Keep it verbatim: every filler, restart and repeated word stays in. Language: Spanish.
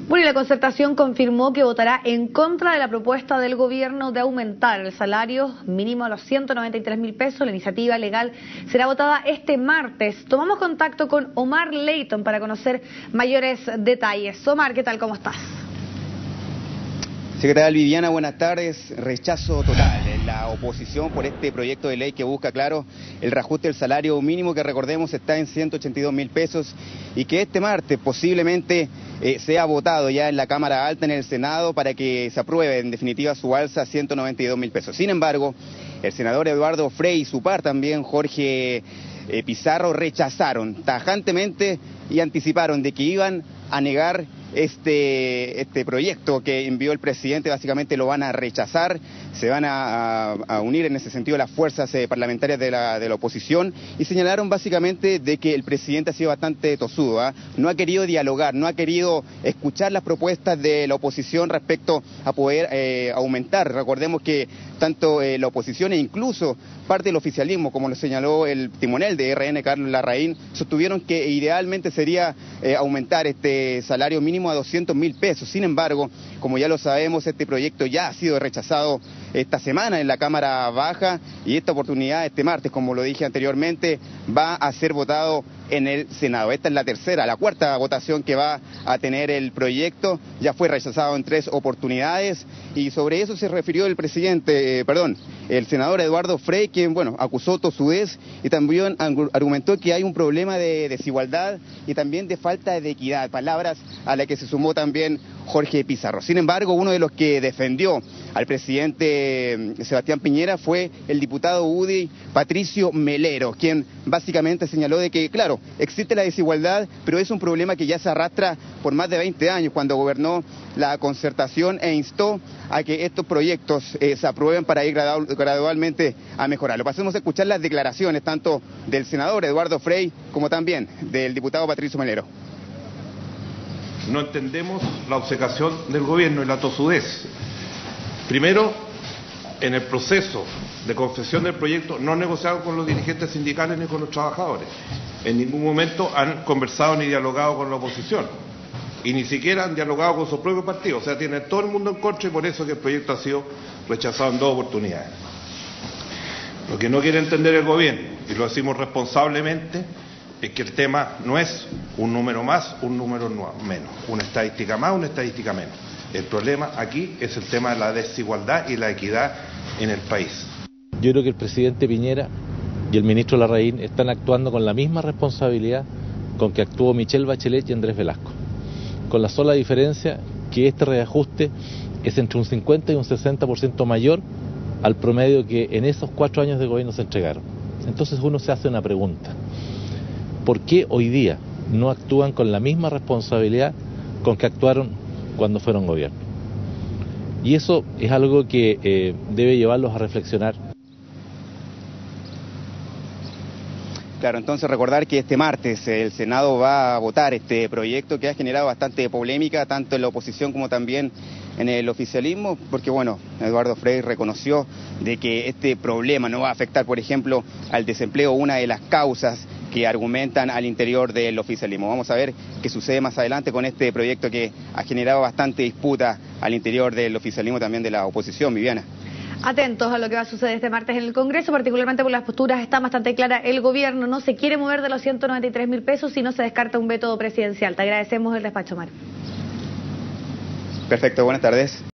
Bueno, y la Concertación confirmó que votará en contra de la propuesta del gobierno de aumentar el salario mínimo a los ciento noventa y tres mil pesos. La iniciativa legal será votada este martes. Tomamos contacto con Omar Leighton para conocer mayores detalles. Omar, ¿qué tal? ¿Cómo estás? Sí, ¿qué tal, Viviana? Buenas tardes. Rechazo total en la oposición por este proyecto de ley que busca, claro, el reajuste del salario mínimo, que recordemos está en ciento ochenta y dos mil pesos, y que este martes posiblemente eh, sea votado ya en la Cámara Alta, en el Senado, para que se apruebe en definitiva su alza a ciento noventa y dos mil pesos. Sin embargo, el senador Eduardo Frei y su par también, Jorge eh, Pizarro, rechazaron tajantemente y anticiparon de que iban a negar este, este proyecto que envió el presidente. Básicamente lo van a rechazar, se van a, a, a unir en ese sentido las fuerzas eh, parlamentarias de la, de la oposición, y señalaron básicamente de que el presidente ha sido bastante tosudo, ¿eh? No ha querido dialogar, no ha querido escuchar las propuestas de la oposición respecto a poder eh, aumentar. Recordemos que tanto eh, la oposición e incluso parte del oficialismo, como lo señaló el timonel de R N, Carlos Larraín, sostuvieron que idealmente sería eh, aumentar este salario mínimo a doscientos mil pesos. Sin embargo, como ya lo sabemos, este proyecto ya ha sido rechazado esta semana en la Cámara Baja, y esta oportunidad, este martes, como lo dije anteriormente, va a ser votado en el Senado. Esta es la tercera, la cuarta votación que va a tener el proyecto. Ya fue rechazado en tres oportunidades, y sobre eso se refirió el presidente, eh, perdón, el senador Eduardo Frei, quien, bueno, acusó tosudez y también argumentó que hay un problema de desigualdad y también de falta de equidad, palabras a las que se sumó también Jorge Pizarro. Sin embargo, uno de los que defendió al presidente Sebastián Piñera fue el diputado U D I Patricio Melero, quien básicamente señaló de que, claro, existe la desigualdad, pero es un problema que ya se arrastra por más de veinte años, cuando gobernó la Concertación, e instó a que estos proyectos eh, se aprueben para ir gradu gradualmente a mejorarlo. Pasemos a escuchar las declaraciones tanto del senador Eduardo Frei como también del diputado Patricio Melero. No entendemos la obcecación del gobierno y la tosudez. Primero, en el proceso de confección del proyecto no negociaron con los dirigentes sindicales ni con los trabajadores. En ningún momento han conversado ni dialogado con la oposición, y ni siquiera han dialogado con su propio partido. O sea, tienen todo el mundo en contra, y por eso que el proyecto ha sido rechazado en dos oportunidades. Lo que no quiere entender el gobierno, y lo decimos responsablemente, es que el tema no es un número más, un número menos, una estadística más, una estadística menos. El problema aquí es el tema de la desigualdad y la equidad en el país. Yo creo que el presidente Piñera y el ministro Larraín están actuando con la misma responsabilidad con que actuó Michelle Bachelet y Andrés Velasco, con la sola diferencia que este reajuste es entre un cincuenta y un sesenta por ciento mayor al promedio que en esos cuatro años de gobierno se entregaron. Entonces uno se hace una pregunta: ¿por qué hoy día no actúan con la misma responsabilidad con que actuaron cuando fueron gobierno? Y eso es algo que eh, debe llevarlos a reflexionar. Claro, entonces recordar que este martes el Senado va a votar este proyecto que ha generado bastante polémica, tanto en la oposición como también en el oficialismo, porque, bueno, Eduardo Frei reconoció de que este problema no va a afectar, por ejemplo, al desempleo, una de las causas que argumentan al interior del oficialismo. Vamos a ver qué sucede más adelante con este proyecto que ha generado bastante disputa al interior del oficialismo, también de la oposición, Viviana. Atentos a lo que va a suceder este martes en el Congreso, particularmente por las posturas está bastante clara. El gobierno no se quiere mover de los ciento noventa y tres mil pesos si no se descarta un veto presidencial. Te agradecemos el despacho, Mar. Perfecto, buenas tardes.